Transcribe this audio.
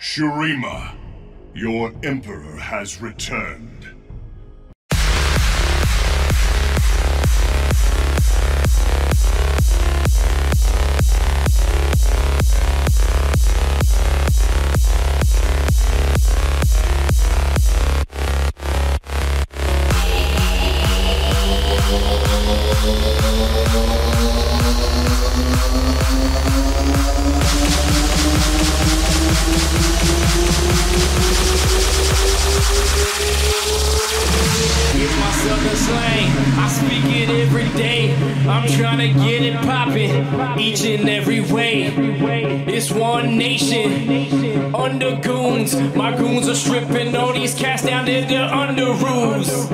Shurima, your Emperor has returned. Southern slang, I speak it every day. I'm trying to get it poppin', each and every way. It's one nation, under goons. My goons are stripping all these cats down to the under rules.